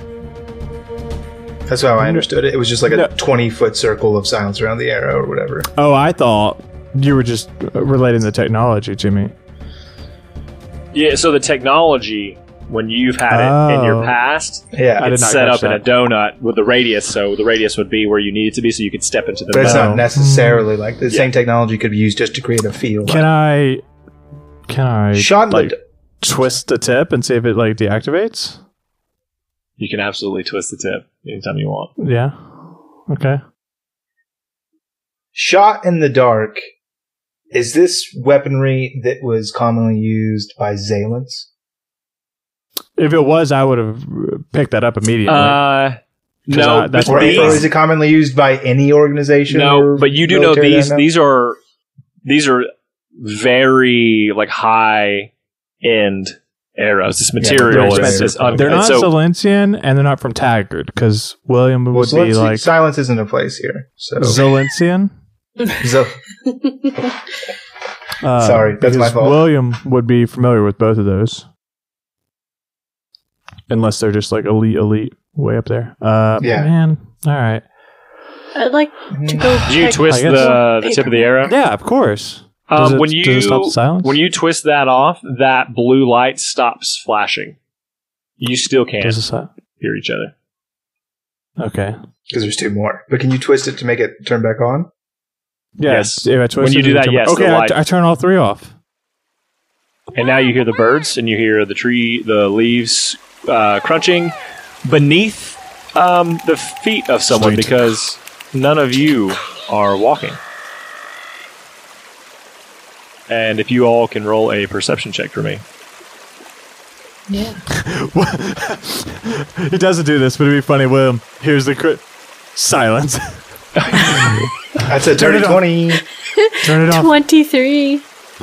That's how I understood it. It was just like a No. twenty-foot circle of silence around the arrow or whatever. Oh, I thought you were just relating the technology to me. Yeah. So the technology, when you've had it in your Oh. past, Yeah, I did it's not set catch up in a that. donut with the radius. So the radius would be where you need it to be, so you could step into the but it's middle. not necessarily like the Yeah. same technology could be used just to create a field. Can I? Can I Shot in the like d- twist the tip and see if it like deactivates? You can absolutely twist the tip anytime you want. Yeah. Okay. Shot in the dark. Is this weaponry that was commonly used by Zaylants? If it was, I would have picked that up immediately. Uh, no, I- that's but Or, what I these- or is it commonly used by any organization? No, or but you do know military these. that I These are these are very like high end arrows. This material they're is, is expensive. un- they're not so, Zalentian, and they're not from Taggart, because William would Well, so be let's see, like silence isn't a place here. So, Zalentian. so Uh, Sorry, that's my because fault. William would be familiar with both of those, unless they're just like elite, elite, way up there. Uh, Yeah. man. All right. I'd like to go. do you check twist I guess- the the tip of the arrow? Yeah, of course. Does Um, it- when you does it stop the silence? when you twist that off, that blue light stops flashing. You still can't Does it stop? hear each other. Okay. because there's two more. But can you twist it to make it turn back on? Yeah, Yes. If I twist When you it, do it that, turn- yes, the Okay, I, light- I turn all three off. And now you hear the birds, and you hear the tree, the leaves uh, crunching beneath um, the feet of someone, Sweet. because none of you are walking. And if you all can roll a perception check for me. Yeah. He doesn't do this, but it'd be funny. William, here's the crit. Silence. That's a Turn dirty it off. twenty. Turn it off. Twenty-three.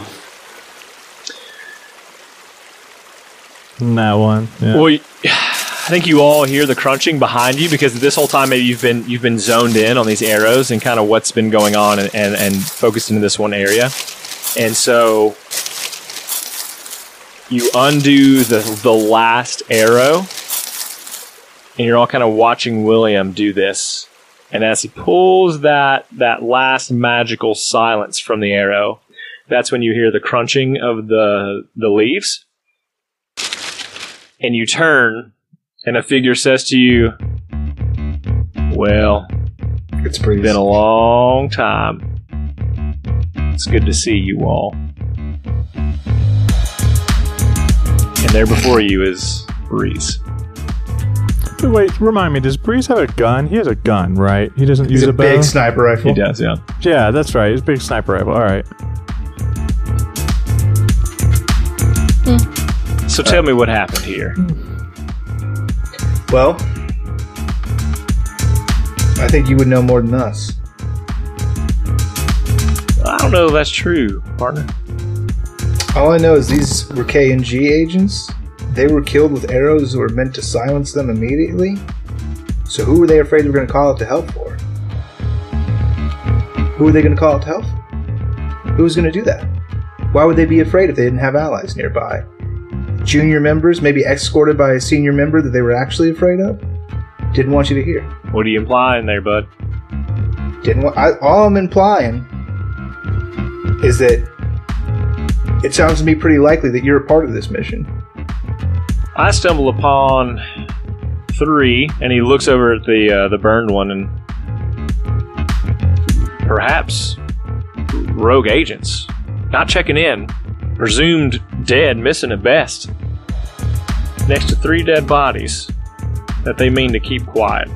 That one. Yeah. Well, y- I think you all hear the crunching behind you, because this whole time maybe you've been you've been zoned in on these arrows and kind of what's been going on, and, and, and focused into this one area. And so you undo the the last arrow, and you're all kind of watching William do this. And as he pulls that that last magical silence from the arrow, that's when you hear the crunching of the the leaves. And you turn, and a figure says to you, "Well, It's pretty. Been a long time. It's good to see you all. And there before you is Breeze. Wait, remind me, does Breeze have a gun? He has a gun, right? He doesn't He's use a a bow? big sniper rifle. He does, yeah. Yeah, that's right. It's a big sniper rifle. All right. So tell me what happened here. Well, I think you would know more than us. I don't know if that's true, partner. All I know is these were K and G agents. They were killed with arrows that were meant to silence them immediately. So who were they afraid they were going to call out to help for? Who were they going to call out to help for? Who was going to do that? Why would they be afraid if they didn't have allies nearby? Junior members, maybe escorted by a senior member that they were actually afraid of? Didn't want you to hear. What are you implying there, bud? Didn't want. I, all I'm implying is that it sounds to me pretty likely that you're a part of this mission. I stumble upon three, and he looks over at the uh, the burned one, and perhaps rogue agents, not checking in, presumed dead, missing at best, next to three dead bodies that they mean to keep quiet.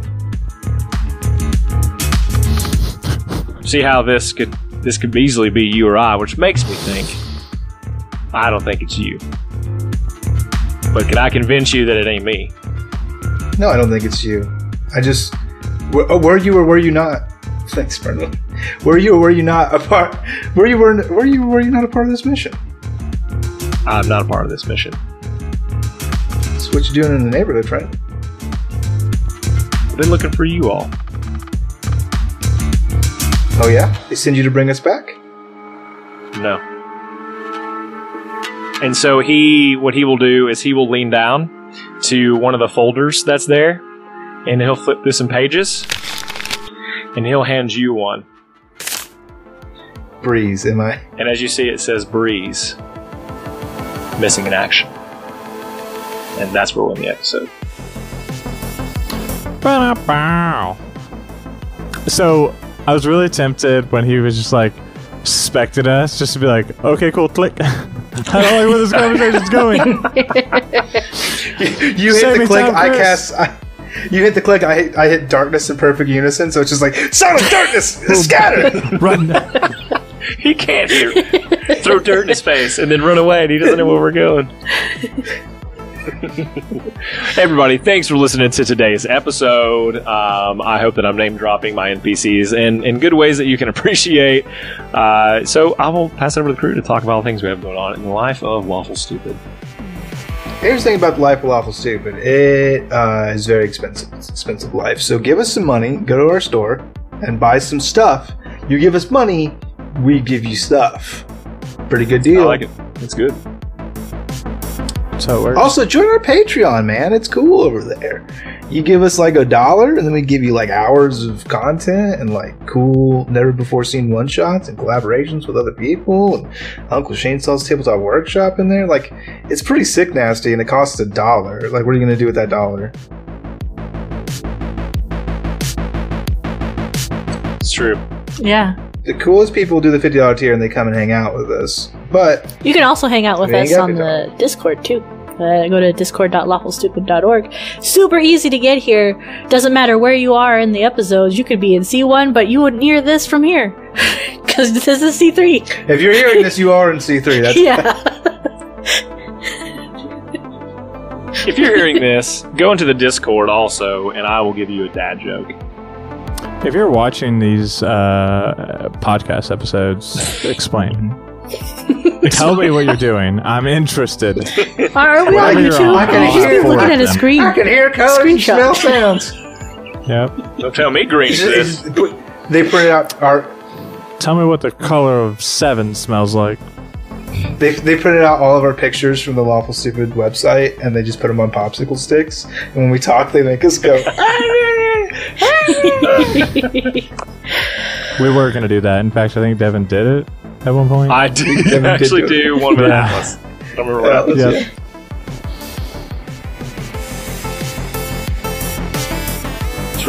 See how this could this could easily be you or I, which makes me think I don't think it's you. But can I convince you that it ain't me? No, I don't think it's you. I just were, oh, were you or were you not? Thanks, Brendan. Were you or were you not a part? Were you were were you were you not a part of this mission? I'm not a part of this mission. That's what you're doing in the neighborhood, right? I've been looking for you all. Oh yeah? They send you to bring us back? No. And so he, what he will do is he will lean down to one of the folders that's there, and he'll flip through some pages, and he'll hand you one. Breeze, am I? And as you see, it says Breeze. Missing in action. And that's where we'll end the episode. Ba-da-bow. So, I was really tempted when he was just like, suspected us, just to be like, okay, cool, click. I don't like where this conversation's going. you you hit the click, I cast... I, you hit the click, I hit, I hit darkness in perfect unison, so it's just like, son of darkness, scatter! Run. He can't hear. Throw dirt in his face and then run away, and he doesn't know where we're going. Hey everybody, thanks for listening to today's episode. Um, I hope that I'm name dropping my N P Cs in, in good ways that you can appreciate. Uh, so I will pass it over to the crew to talk about all the things we have going on in the life of Lawful Stupid. Here's the thing about the life of Lawful Stupid. It uh, is very expensive. It's an expensive life. So give us some money, go to our store, and buy some stuff. You give us money, we give you stuff. Pretty good deal. I like it. It's good. So it works. Also, join our Patreon, man. It's cool over there. You give us like a dollar, and then we give you like hours of content and like cool, never before seen one shots and collaborations with other people and Uncle Shainsaw's Tabletop Workshop in there. Like, it's pretty sick nasty, and it costs a dollar. Like, what are you gonna do with that dollar? It's true. Yeah. The coolest people do the fifty dollar tier, and they come and hang out with us. But You can also hang out with We ain't us got on it, the Discord, too. Uh, go to discord dot lawful stupid dot org. Super easy to get here. Doesn't matter where you are in the episodes. You could be in C one, but you wouldn't hear this from here. Because this is C three. if you're hearing this, you are in C three. That's Yeah. If you're hearing this, go into the Discord also, and I will give you a dad joke. If you're watching these uh, podcast episodes, explain. Tell me what you're doing. I'm interested. Are we Well, on I can- YouTube? I can He's hear just looking them. at a screen. I can hear colors and Screenshot. smell sounds. Yep. Don't tell me green It's this. just- it's- they printed out our Tell me what the color of seven smells like. they they printed out all of our pictures from the Lawful Stupid website, and they just put them on popsicle sticks. And when we talk, they make us go. We were going to do that. In fact, I think Devin did it at one point. I do Devin did actually do it. do one with Yeah. Atlas. I don't remember what Atlas Yep. is. That's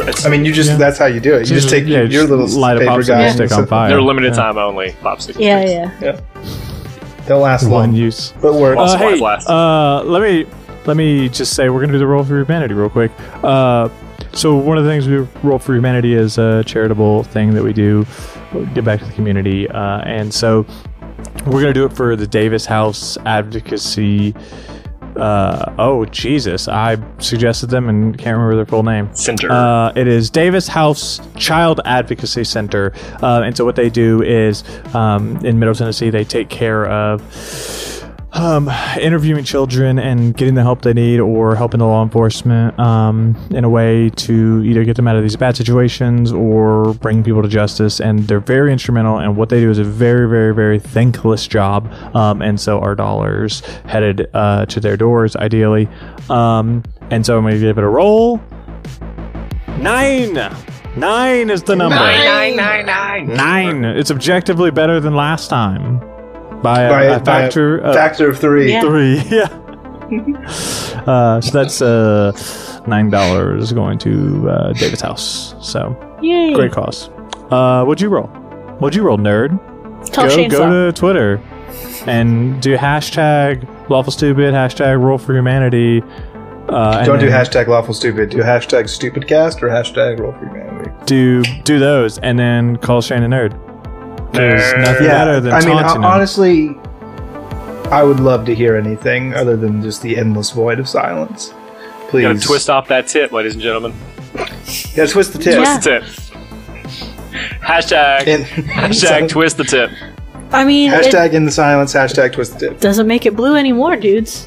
it's, I mean, you just, Yeah. that's how you do it. You just, Just- take yeah, your just little light a paper popsicle guy. stick and on set- fire. they're limited Yeah. time only popsicle Yeah, sticks. yeah. They'll last One long. use. But works. Well, Uh, supplies hey, last. uh, let me let me just say we're gonna do the Roll for Humanity real quick. Uh, so one of the things we Roll for Humanity is a charitable thing that we do. We'll get back to the community, uh, and so we're gonna do it for the Davis House Advocacy. Uh, oh Jesus! I suggested them and can't remember their full name. Center. Uh, it is Davis House Child Advocacy Center, uh, and so what they do is um, in Middle Tennessee they take care of um, interviewing children and getting the help they need, or helping the law enforcement um, in a way to either get them out of these bad situations or bring people to justice. And they're very instrumental, and what they do is a very, very, very thankless job. Um, and so our dollars headed uh, to their doors, ideally. Um, and so I'm going to give it a roll. Nine. Nine is the number. nine, nine, nine. Nine. It's objectively better than last time. By a, By, a by factor a of factor of three. Yeah. three. Yeah. uh, so that's uh, nine dollars going to uh, David's house. So Yay. great cause. Uh, what'd you roll? What'd you roll, nerd? Tell go Shainsaw. go to Twitter and do hashtag Lawful Stupid, hashtag Roll for Humanity. Uh, and Don't do then hashtag Lawful Stupid. Do hashtag StupidCast or hashtag Roll for Humanity. do do those, and then call Shane a nerd. There's nothing better than I mean, taunting ho- him. honestly, I would love to hear anything other than just the endless void of silence. Please. Gotta twist off that tip, ladies and gentlemen. Yeah, twist the tip. Yeah. Twist the tip. Hashtag, In- hashtag twist the tip. I mean, it Hashtag in the silence, hashtag twist the tip. doesn't make it blue anymore, dudes.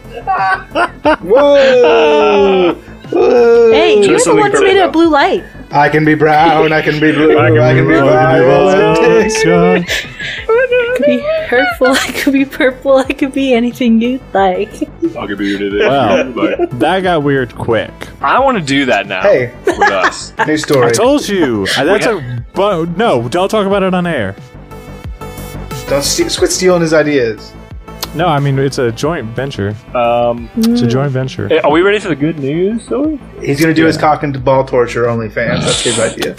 Whoa! Whoa! Hey, you're the something one who for made me, it though. blue light. I can be brown, I can be blue, I can, be violet. It could be hurtful, it could be purple, it could be anything you'd like. I'll give you today. Wow. Like, That got weird quick. I want to do that now. Hey. with us. New story. I told you. Uh, That's a. But no, don't talk about it on air. Don't st- quit stealing his ideas. No, I mean it's a joint venture. Um, It's a joint venture. are we ready for the good news? Though? He's gonna do his cock and ball torture OnlyFans. That's his idea.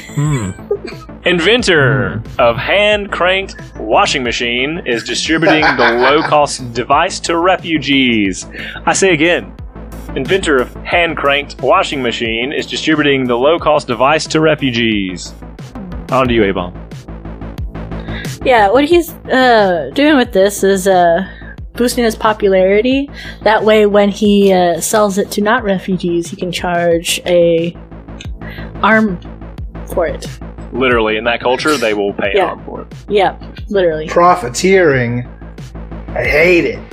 Inventor of hand-cranked washing machine is distributing the low-cost device to refugees. I say again, inventor of hand-cranked washing machine is distributing the low-cost device to refugees. On to you, A-Bomb. Yeah, what he's uh, doing with this is uh, boosting his popularity. That way, when he uh, sells it to not refugees, he can charge a arm for it. Literally, in that culture, they will pay Yeah. arm for it. Yeah, literally. Profiteering. I hate it.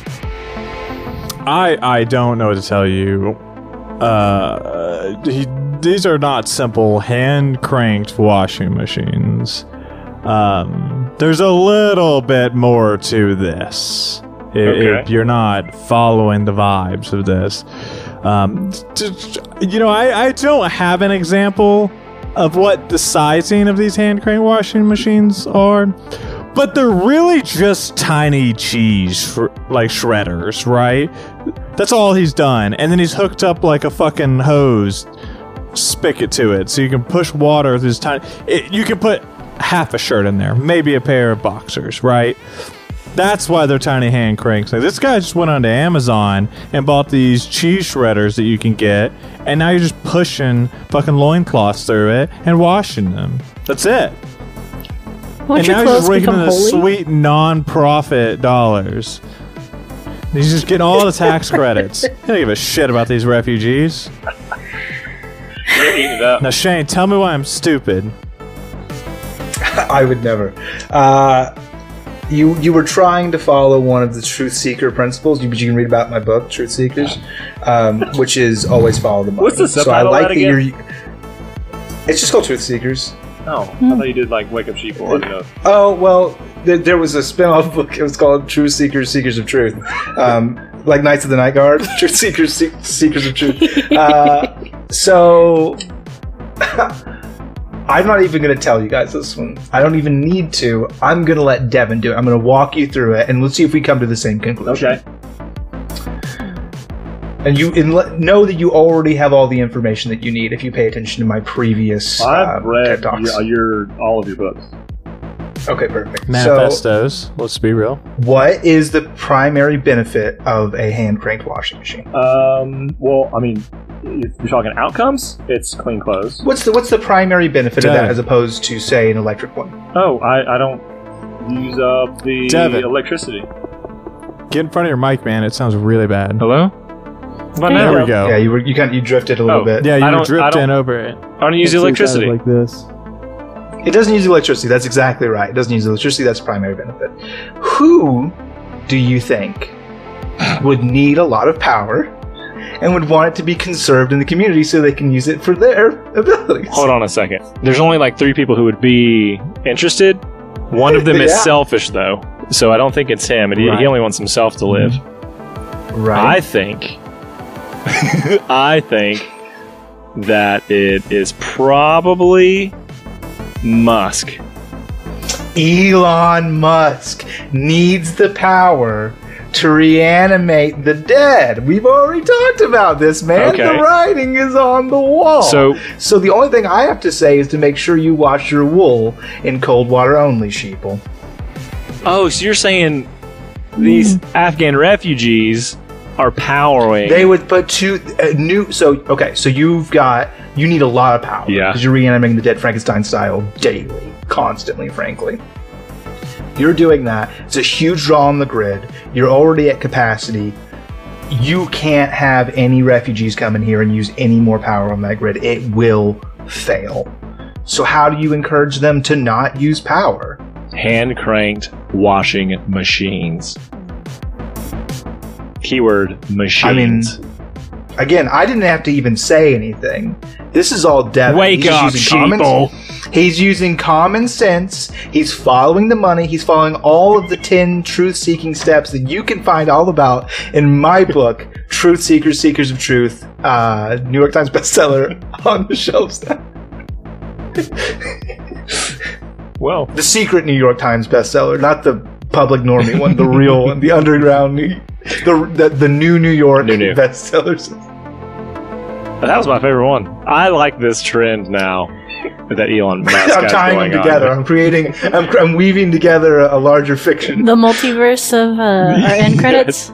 I I don't know what to tell you. Uh, he, these are not simple hand cranked washing machines. Um, there's a little bit more to this. i- Okay. If you're not following the vibes of this, um, t- t- you know, I I don't have an example of what the sizing of these hand crank washing machines are, but they're really just tiny cheese, sh- like shredders, right? That's all he's done, and then he's hooked up like a fucking hose spigot to it, so you can push water through this tiny. It, you can put half a shirt in there, maybe a pair of boxers, right? That's why they're tiny hand cranks. Like, this guy just went onto Amazon and bought these cheese shredders that you can get, and now you're just pushing fucking loincloths through it and washing them. That's it. Won't and your now he's clothes just raking become in the holy? sweet non-profit dollars. He's just getting all the tax credits. He don't give a shit about these refugees. They're eating it up. Now, Shane, tell me why I'm stupid. I would never. Uh, you you were trying to follow one of the Truth Seeker principles, which you can read about in my book, Truth Seekers, um, which is always follow the money. What's the So I subtitle like of that that again? you're. It's just called Truth Seekers. Oh, I thought you did like Wake Up Sheeple. I didn't know. Oh well, there, there was a spin-off book. It was called Truth Seekers, Seekers of Truth, um, like Knights of the Night Guard. Truth Seekers, Se- Seekers of Truth. Uh, so. I'm not even going to tell you guys this one. I don't even need to. I'm going to let Devin do it. I'm going to walk you through it, and let's see if we come to the same conclusion. Okay. And you in, know that you already have all the information that you need if you pay attention to my previous I've uh, read TED Talks. your, your all of your books. Okay, perfect. Manifestos. So, Let's be real. what is the primary benefit of a hand-cranked washing machine? Um. Well, I mean, if you're talking outcomes, it's clean clothes. What's the What's the primary benefit of Devin. that as opposed to, say, an electric one? Oh, I, I don't use up the Devin. electricity. Get in front of your mic, man. It sounds really bad. Hello? But There now There we go. Yeah, you were you kind of, you drifted a little Oh. bit. Yeah, you I were don't- I drifting don't- over it. I don't use the electricity. Like this. It doesn't use electricity. That's exactly right. It doesn't use electricity. That's the primary benefit. Who do you think would need a lot of power and would want it to be conserved in the community so they can use it for their abilities? Hold on a second. There's only like three people who would be interested. One of them is Yeah. selfish, though, so I don't think it's him. And he, Right. he only wants himself to live. Right. I think. I think that it is probably Musk. Elon Musk needs the power to reanimate the dead. We've already talked about this, man. Okay. The writing is on the wall. So- so the only thing I have to say is to make sure you wash your wool in cold water only, sheeple. Oh, so you're saying these Afghan refugees are powering? They would put two uh, new. So okay, so you've got you need a lot of power. Yeah. because you're reanimating the dead Frankenstein style daily, constantly. Frankly, you're doing that. It's a huge draw on the grid. You're already at capacity. You can't have any refugees come in here and use any more power on that grid. It will fail. So how do you encourage them to not use power? Hand cranked washing machines. Keyword machines. Again, I didn't have to even say anything. This is all Devin. Wake He's just up, using common- sheeple. He's using common sense. He's following the money. He's following all of the ten truth-seeking steps that you can find all about in my book, Truth Seekers, Seekers of Truth, uh, New York Times bestseller on the shelves now. Well, The secret New York Times bestseller, not the public normie one, the real one, the underground, New, the, the the new New York New, new. bestsellers. that was my favorite one. I like this trend now that Elon Musk I'm has tying going them on. together. I'm creating. I'm, I'm weaving together a, a larger fiction. The multiverse of uh, our end credits.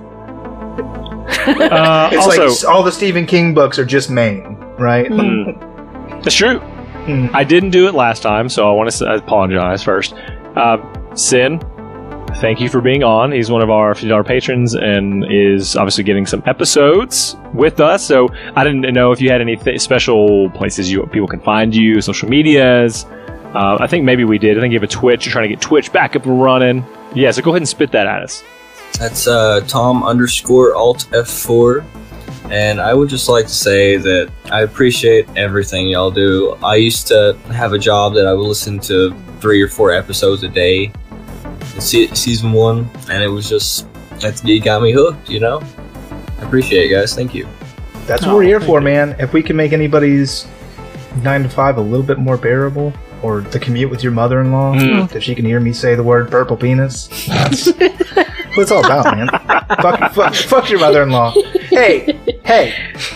Uh, It's also, like all the Stephen King books are just Maine, right? mm, it's true. Mm. I didn't do it last time, so I want to apologize first. Uh, Sin, thank you for being on. He's one of our fifty dollars patrons and is obviously getting some episodes with us. So I didn't know if you had any th- special places you people can find you, social medias. Uh, I think maybe we did. I think you have a Twitch. You're trying to get Twitch back up and running. Yeah, so go ahead and spit that at us. That's uh, Tom underscore alt F four. And I would just like to say that I appreciate everything y'all do. I used to have a job that I would listen to three or four episodes a day in se- season one, and it was just, that's, it got me hooked, you know? I appreciate it, guys. Thank you. That's what Oh, we're here thank for, you. man. If we can make anybody's nine to five a little bit more bearable, or the commute with your mother-in-law, Mm. if she can hear me say the word purple penis, that's what it's all about, man. fuck, fuck, fuck your mother-in-law. Hey, hey.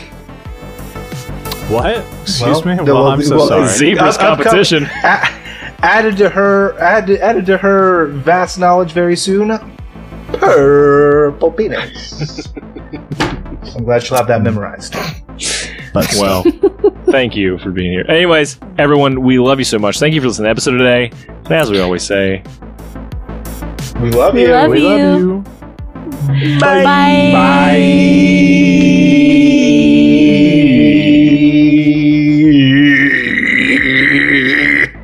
What? Excuse Well, me? the- Well, I'm so well, sorry. Zebras Up- upcoming- competition. A- added to her, added, added to her vast knowledge very soon. Purple penis. I'm glad she'll have that memorized. But Well, thank you for being here. Anyways, everyone, we love you so much. Thank you for listening to the episode today. And as we always say, We love We you. love we you. love you. Bye. Bye.